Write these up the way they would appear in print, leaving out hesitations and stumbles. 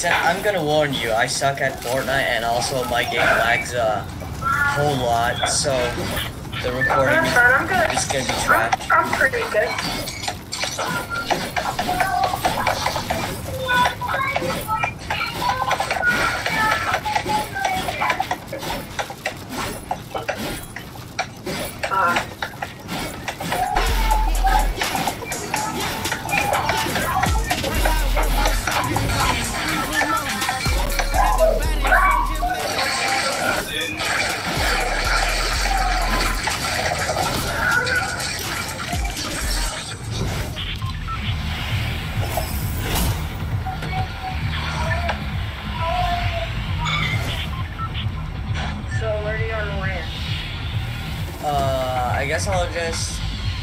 I'm gonna warn you, I suck at Fortnite and also my game lags a whole lot, so the recording is gonna be trash. I'm pretty good. I guess I'll just,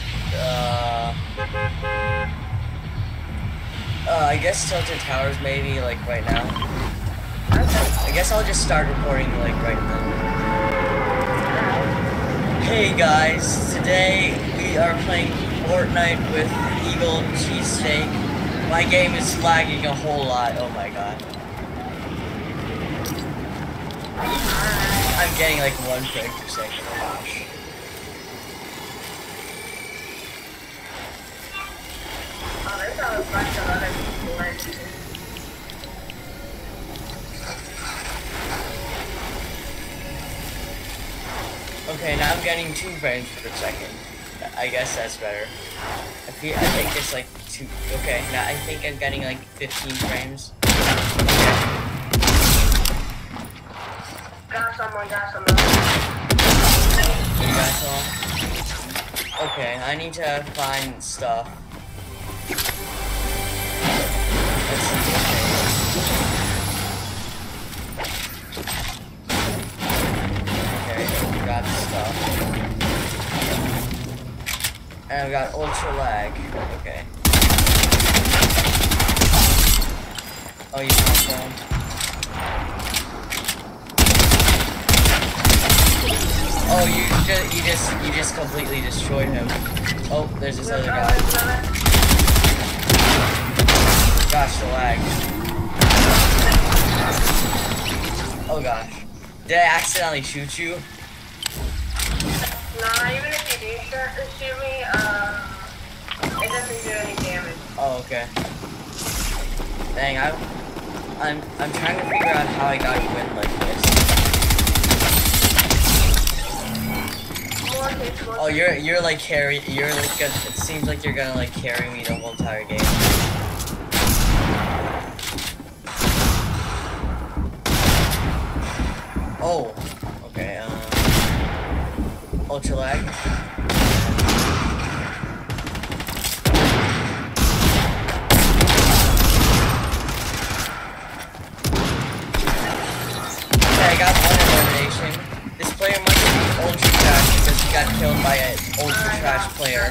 I guess Tilted Towers maybe, like, right now. I guess I'll just start recording, like, right now. Hey guys, today we are playing Fortnite with Eagle Cheesesteak. My game is lagging a whole lot, oh my god. I'm getting like 1 frame per second, oh gosh. Okay, now I'm getting 2 frames per second. I guess that's better. I think it's like 2. Okay, now I think I'm getting like 15 frames. Got someone. You got some? Okay, I need to find stuff. Let's see. Okay, we got stuff. And we got ultra lag. Okay. Oh, you found some? Oh, you just completely destroyed him. Oh, there's this other guy. Gosh, the lag. Oh gosh. Did I accidentally shoot you? Nah, even if you do shoot me, it doesn't do any damage. Oh, okay. Dang, I'm trying to figure out how I got you in like this. Oh, you're like you're like it seems like you're gonna like carry me the whole entire game. Oh, okay, ultra lag. Okay, I got 1 elimination. This player must be ultra trash because he got killed by an ultra trash player.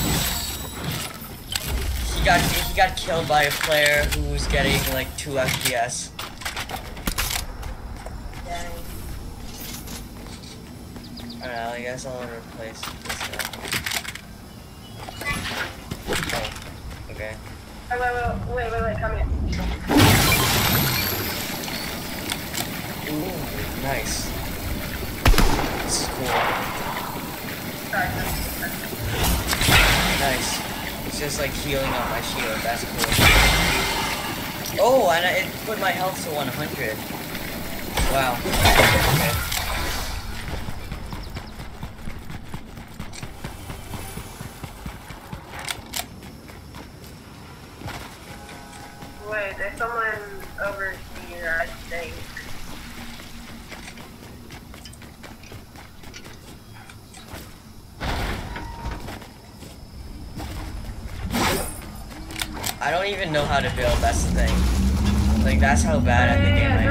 He got killed by a player who was getting like 2 FPS. Alright, I guess I'll replace this guy. Oh, okay. Wait, come here. Ooh, nice. This is cool. Nice. It's just like healing up my shield, that's cool. Oh, and it put my health to 100. Wow. Okay. Wait, there's someone over here, I think. I don't even know how to build, that's the thing. Like, that's how bad at the game I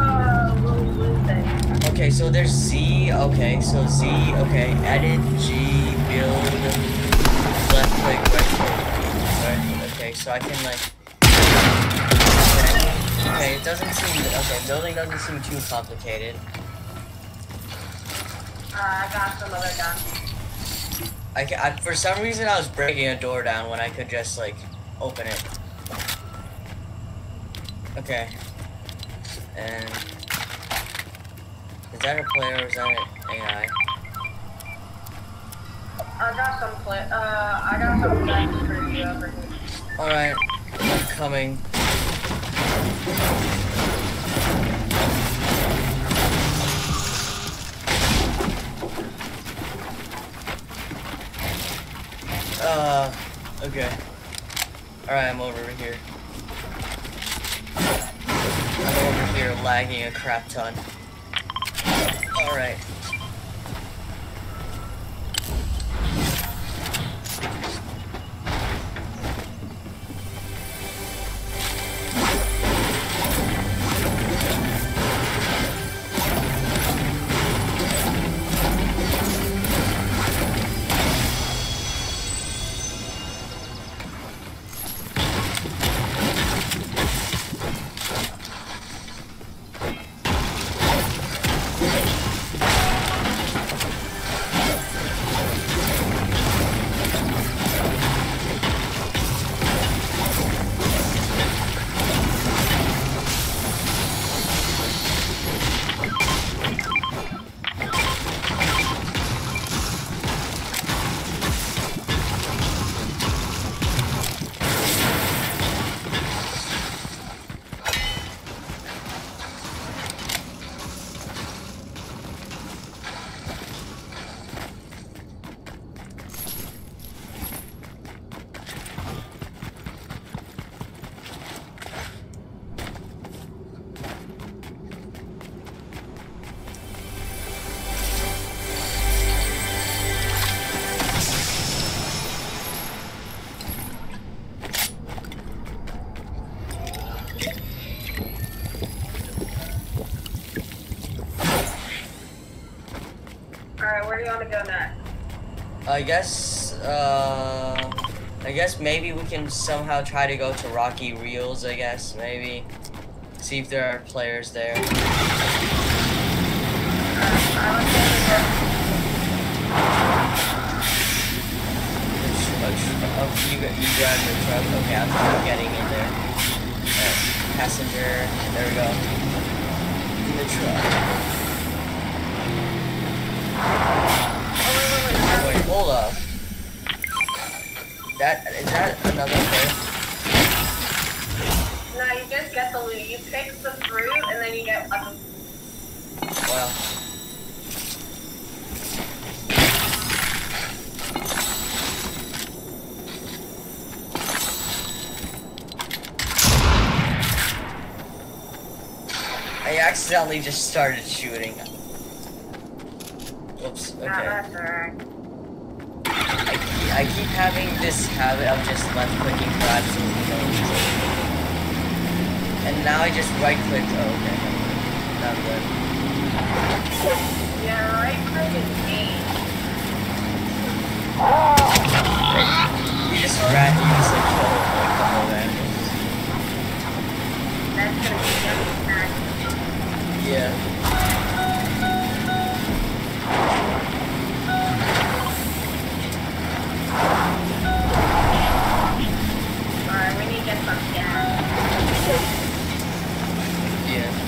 am. Okay, so there's Z, okay, so Z, okay, edit, G, build, left click, right click. Okay, so I can like... Okay, it doesn't seem... Okay, building doesn't seem too complicated. I got some other guns. For some reason I was breaking a door down when I could just like open it. Okay. And is that a player or is that an AI? I got some guns for you over here. Alright, I'm coming. Okay. Alright, I'm over here. I'm over here lagging a crap ton. Alright. Where do you want to go next? I guess maybe we can somehow try to go to Rocky Reels, I guess, maybe. See if there are players there. I You drive the truck. Okay, I'm getting in there. Passenger. There we go. In the truck. Wait, hold up. Is that another player? No, you just get the loot. You pick the fruit and then you get weapons. Well. I accidentally just started shooting. Oops, okay. That's alright. I keep having this habit of just left clicking for absolutely no reason. And now I just right clicked. Oh, okay. Not good. Yeah, right click is me. You just like kill like the whole animals. That's gonna be just nice. Yeah. Alright, we need to get some gas. Yeah.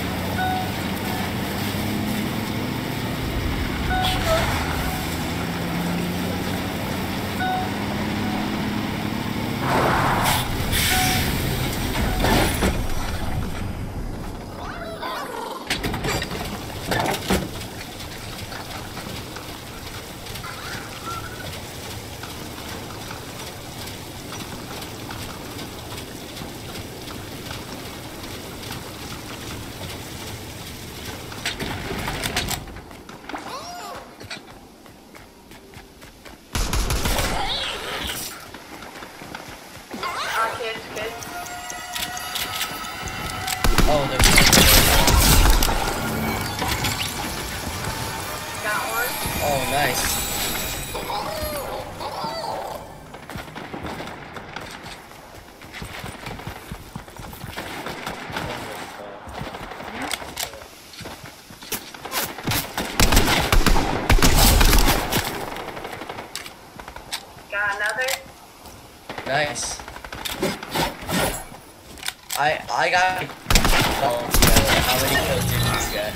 Oh, there's Got one. Oh, nice. Got another. Nice. I got all together. How many kills did you get?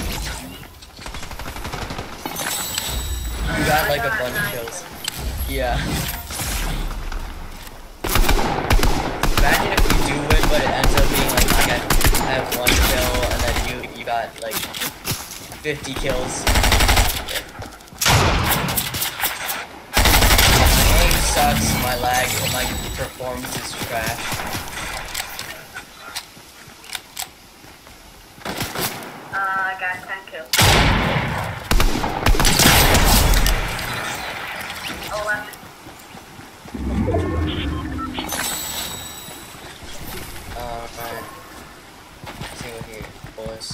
You got like a bunch of kills. Yeah. Imagine if you do win, but it ends up being like I have 1 kill, and then you got like 50 kills. My aim sucks, my lag, and my performance is trash. I got 10 kills. 11. Let's see what here, boys.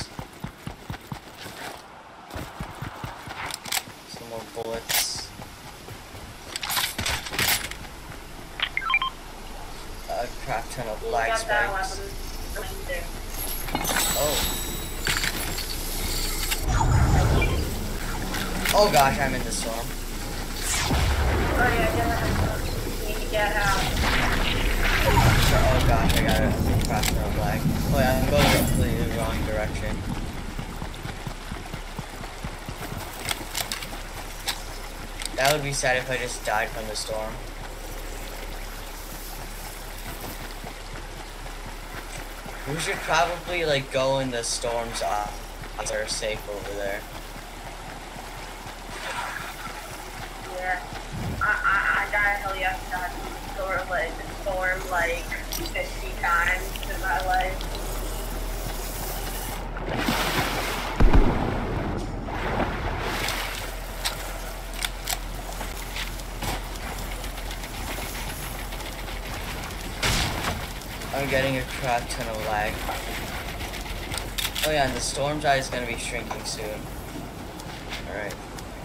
Some more bullets. A crap ton of lag spikes. Oh. Oh gosh, I'm in the storm. Oh yeah, need to get out. Oh gosh, I got a crap ton of lag. Oh yeah, I'm going completely the wrong direction. That would be sad if I just died from the storm. We should probably like go in the storm's eyes. They're safe over there. Yeah. I got a hell yes, got storm like 50 times in my life. I'm getting a crap ton of lag. Oh yeah, and the storm's eye is gonna be shrinking soon. Alright.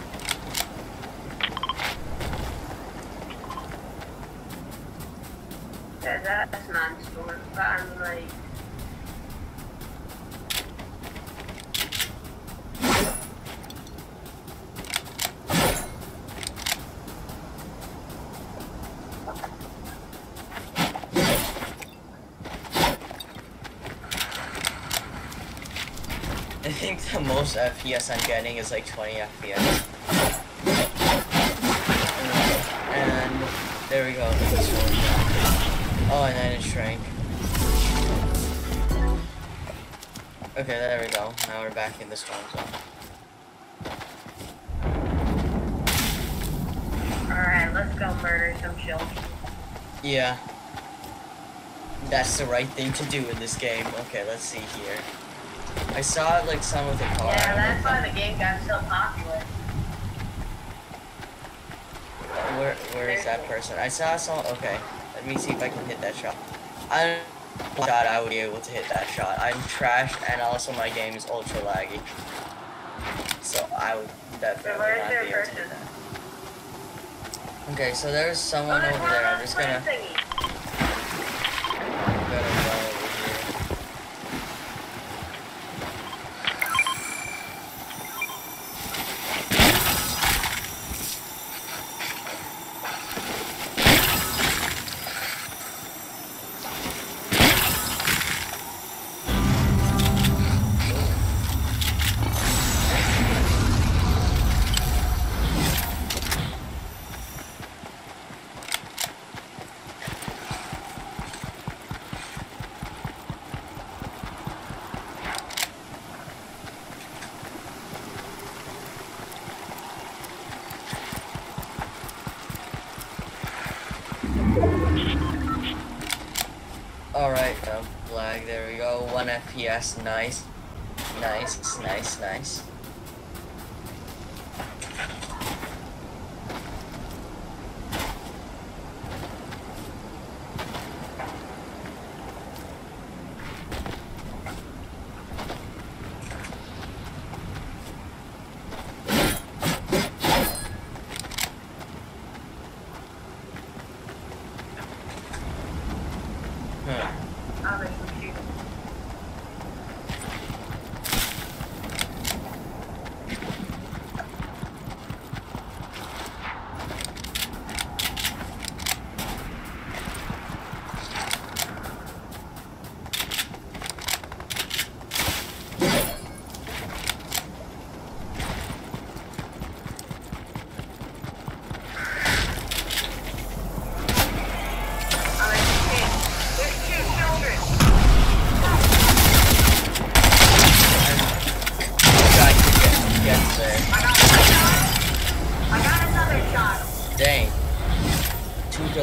Yeah, that's not storm, but I'm like... I think the most FPS I'm getting is like 20 FPS. And there we go. Oh, and then it shrank. Okay, there we go. Now we're back in the storm zone. Alright, let's go murder some children. Yeah. That's the right thing to do in this game. Okay, let's see here. I saw like some with a car. Yeah, that's why the game got so popular. Where is that person? I saw some. Okay, let me see if I can hit that shot. I thought I would be able to hit that shot. I'm trash, and also my game is ultra laggy. So I would definitely not be able to do that. Okay, so there's someone over there. I'm just gonna. Alright, lag, there we go. 1 FPS, nice. Nice.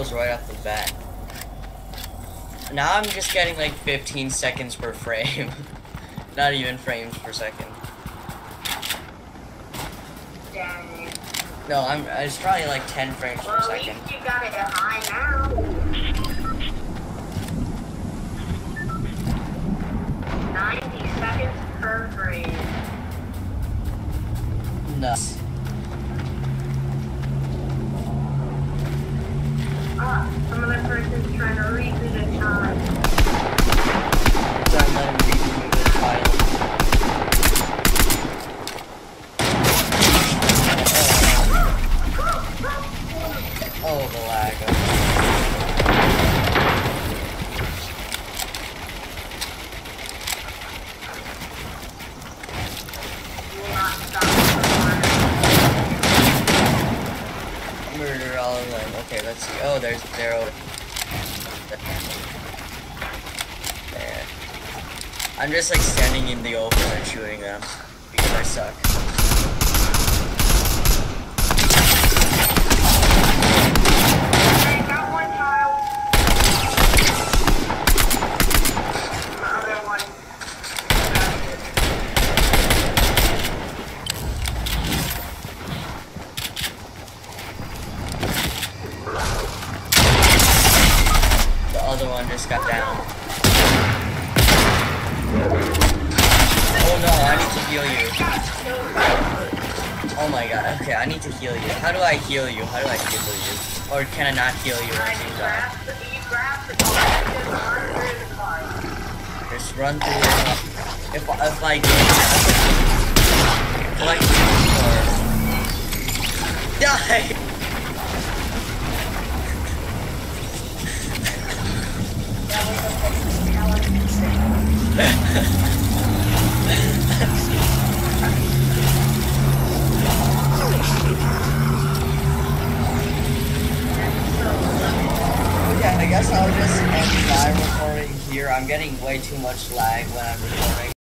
kills right off the bat. Now I'm just getting like 15 seconds per frame. Not even frames per second. Dang. No, it's probably like 10 frames per second. Well, at least you got it high now. 90 seconds per frame. Nuts. Some other person's trying to reboot a time. Don't let him reboot the file. Oh, the lag. Will not stop. Murder all of them. Okay, let's see. Oh, there's Zero. There. I'm just like standing in the open and shooting them because I suck. Hey, got one child. The other one. The other one just got down. Oh no, I need to heal you. Oh my god, okay, I need to heal you. How do I heal you? How do I heal you? Or can I not heal you once you die? You grab the car and just run through the car. Just run through the car. If I get like or die! Okay, I guess I'll just end my recording here. I'm getting way too much lag when I'm recording.